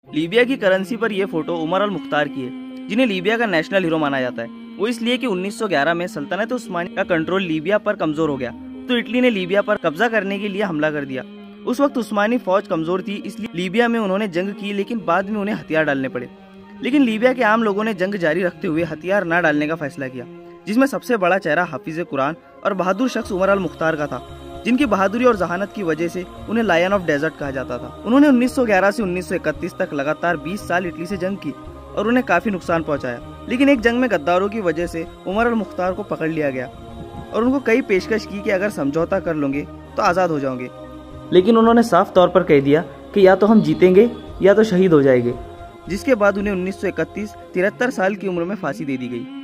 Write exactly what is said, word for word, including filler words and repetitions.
Libya की currency पर यह फोटो उमर अल मुख्तार की है, जिन्हें लीबिया का नेशनल हीरो माना जाता है। वो इसलिए कि उन्नीस सौ ग्यारह में सल्तनत उस्मानी का कंट्रोल लीबिया पर कमजोर हो गया, तो इटली ने लीबिया पर कब्जा करने के लिए हमला कर दिया। उस वक्त उस्मानी फौज कमजोर थी, इसलिए लीबिया में उन्होंने जंग की, लेकिन बाद में उन्हें हथियार डालने पड़े। लेकिन लीबिया के आम लोगों ने जंग जारी रखते हुए हथियार न डालने का फैसला किया, जिसमें सबसे बड़ा चेहरा हाफिज कुरान और बहादुर शख्स उमर अल मुख्तार का था, जिनकी बहादुरी और जहानत की वजह से उन्हें लायन ऑफ डेजर्ट कहा जाता था। उन्होंने उन्नीस सौ ग्यारह से उन्नीस सौ इकतीस तक लगातार बीस साल इटली से जंग की और उन्हें काफी नुकसान पहुंचाया। लेकिन एक जंग में गद्दारों की वजह से उमर अल मुख्तार को पकड़ लिया गया और उनको कई पेशकश की कि अगर समझौता कर लोगे तो आज़ाद हो जाओगे। लेकिन उन्होंने साफ तौर पर कह दिया कि या तो हम जीतेंगे या तो शहीद हो जाएंगे, जिसके बाद उन्हें उन्नीस सौ इकतीस तिहत्तर साल की उम्र में फांसी दे दी गई।